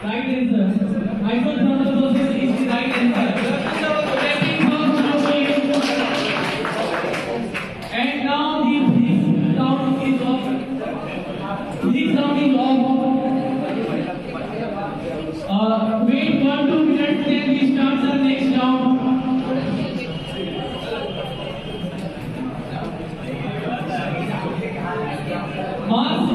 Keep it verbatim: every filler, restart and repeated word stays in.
Right answer. I don't know the person is the right answer.